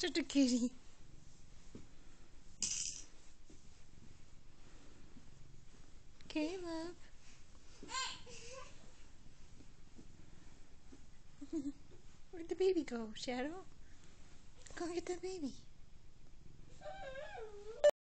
such a kitty. Caleb. Where'd the baby go, Shadow? Go get the baby.